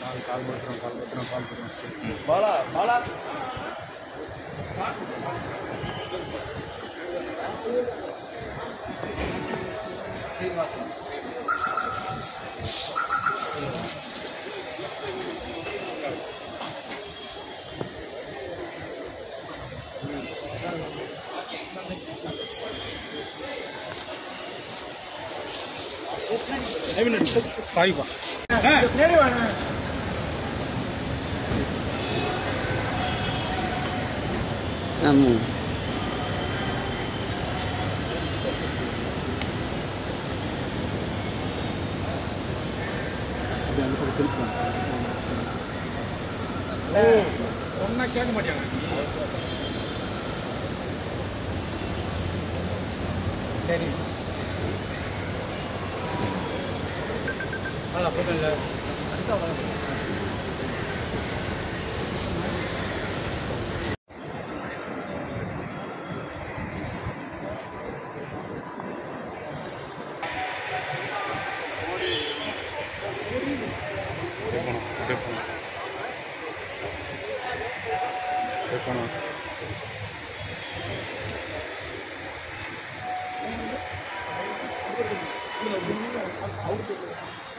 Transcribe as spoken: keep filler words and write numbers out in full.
கால் கால் பத்திரம் கால் பத்திரம் கால் பத்திரம் பாலா பாலா சீனிவாசன் சாய்பா ஆமாம் சொன்னா கேட்க மாட்டேங்க சரி நல்லா போகல போனோம்